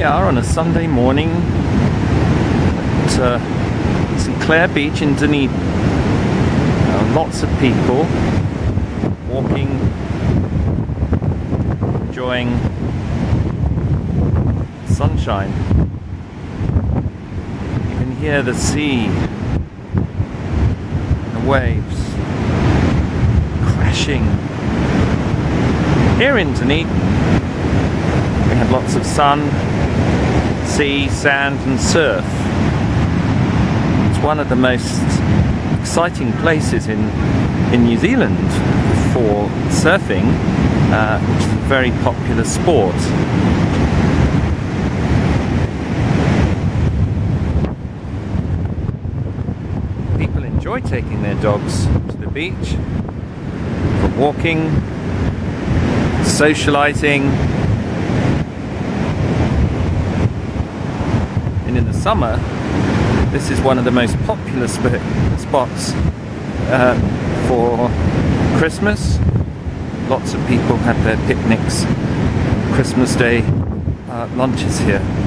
are on a Sunday morning at St Clair Beach in Dunedin. Lots of people walking, enjoying sunshine. You can hear the sea, the waves crashing. Here in Dunedin, we have lots of sun, sea, sand and surf. It's one of the most exciting places in New Zealand for surfing, which is a very popular sport. People enjoy taking their dogs to the beach for walking, socializing, and in the summer this is one of the most popular spots for Christmas. Lots of people have their picnics, Christmas Day lunches here.